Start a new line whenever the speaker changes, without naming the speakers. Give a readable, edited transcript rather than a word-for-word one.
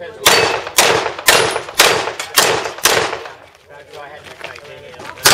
depends on. That's why I had to fight.